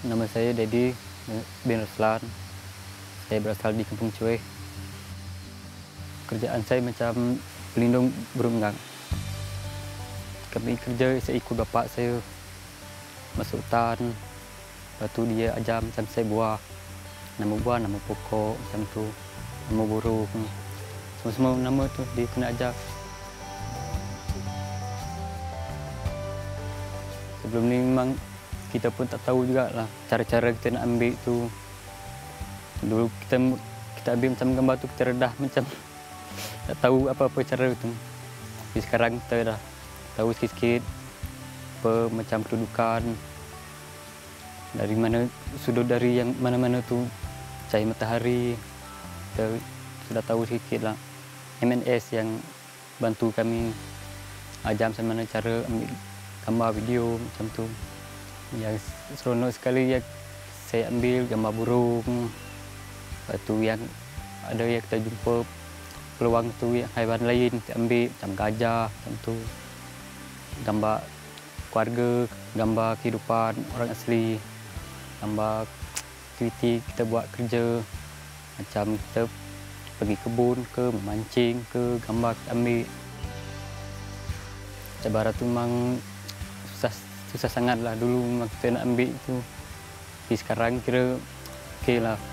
Nama saya Dedi bin Ruslan. Saya berasal di Kampung Cueh. Kerjaan saya macam pelindung burung gang. Kami kerja, saya ikut bapak saya masuk hutan. Lepas tu dia ajar macam saya buah. Nama buah, nama pokok macam tu. Nama burung. Semua nama tu dia kena ajar. Sebelum ni memang kita pun tak tahu jugalah cara-cara kita nak ambil tu. Dulu kita ambil macam gambar tu, kita redah macam tak tahu apa-apa cara tu. Tapi sekarang kita dah tahu sikit-sikit apa macam kedudukan, dari mana sudut dari yang mana-mana tu, cahaya matahari. Kita sudah tahu sikit lah. MNS yang bantu kami ajar macam mana cara ambil gambar video macam tu. Yang seronok sekali yang saya ambil gambar burung. Lepas tu yang ada yang kita jumpa peluang tu yang haiwan lain kita ambil macam gajah macam tu. Gambar keluarga, gambar kehidupan orang asli, gambar aktiviti kita buat kerja. Macam kita pergi kebun ke, memancing ke, gambar kita ambil. Cabaran tu memang susah sangat lah dulu memang kita nak ambil tu. Tapi sekarang kira okey lah.